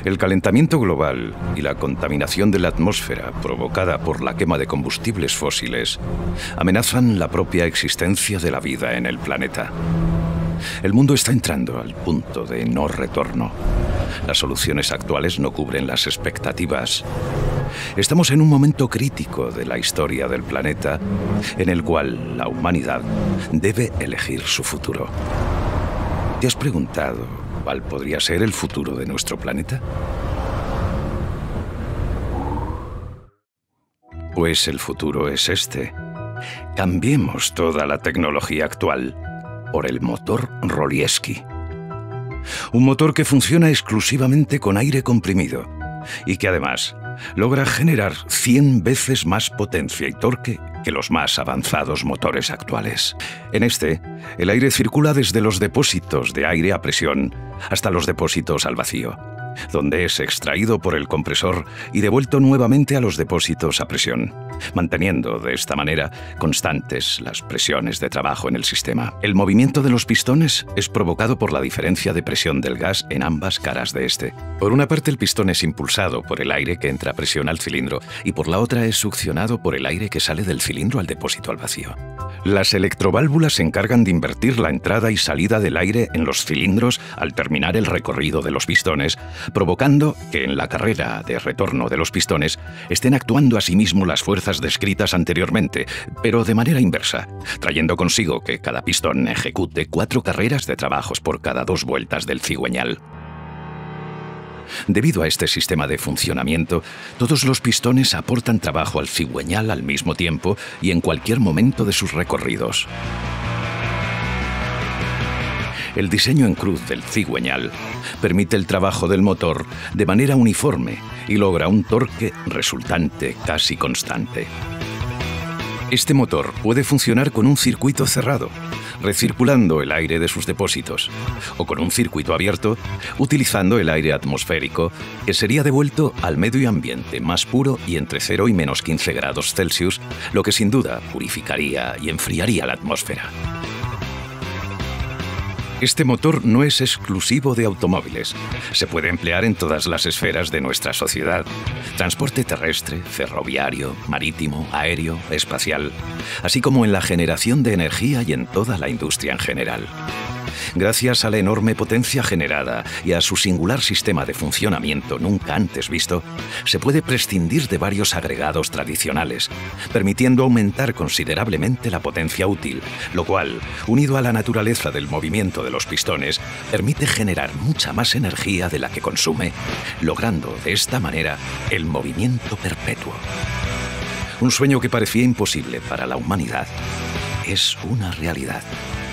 El calentamiento global y la contaminación de la atmósfera provocada por la quema de combustibles fósiles amenazan la propia existencia de la vida en el planeta. El mundo está entrando al punto de no retorno. Las soluciones actuales no cubren las expectativas. Estamos en un momento crítico de la historia del planeta en el cual la humanidad debe elegir su futuro. ¿Te has preguntado cuál podría ser el futuro de nuestro planeta? Pues el futuro es este. Cambiemos toda la tecnología actual por el motor Rolieski. Un motor que funciona exclusivamente con aire comprimido y que además logra generar 100 veces más potencia y torque que los más avanzados motores actuales. En este, el aire circula desde los depósitos de aire a presión hasta los depósitos al vacío, donde es extraído por el compresor y devuelto nuevamente a los depósitos a presión, manteniendo de esta manera constantes las presiones de trabajo en el sistema. El movimiento de los pistones es provocado por la diferencia de presión del gas en ambas caras de este. Por una parte, el pistón es impulsado por el aire que entra a presión al cilindro y por la otra es succionado por el aire que sale del cilindro al depósito al vacío. Las electroválvulas se encargan de invertir la entrada y salida del aire en los cilindros al terminar el recorrido de los pistones, provocando que en la carrera de retorno de los pistones estén actuando asimismo las fuerzas descritas anteriormente, pero de manera inversa, trayendo consigo que cada pistón ejecute 4 carreras de trabajos por cada 2 vueltas del cigüeñal. Debido a este sistema de funcionamiento, todos los pistones aportan trabajo al cigüeñal al mismo tiempo y en cualquier momento de sus recorridos. El diseño en cruz del cigüeñal permite el trabajo del motor de manera uniforme y logra un torque resultante casi constante. Este motor puede funcionar con un circuito cerrado, recirculando el aire de sus depósitos, o con un circuito abierto, utilizando el aire atmosférico, que sería devuelto al medio ambiente más puro y entre 0 y menos 15 grados Celsius, lo que sin duda purificaría y enfriaría la atmósfera. Este motor no es exclusivo de automóviles. Se puede emplear en todas las esferas de nuestra sociedad. Transporte terrestre, ferroviario, marítimo, aéreo, espacial, así como en la generación de energía y en toda la industria en general. Gracias a la enorme potencia generada y a su singular sistema de funcionamiento nunca antes visto, se puede prescindir de varios agregados tradicionales, permitiendo aumentar considerablemente la potencia útil, lo cual, unido a la naturaleza del movimiento de los pistones, permite generar mucha más energía de la que consume, logrando de esta manera el movimiento perpetuo. Un sueño que parecía imposible para la humanidad es una realidad.